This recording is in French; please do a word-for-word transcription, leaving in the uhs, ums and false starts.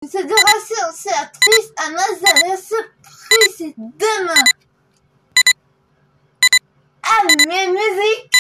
Fédération, c'est actrice à Nazareth, surprise demain. Ah, mes musiques!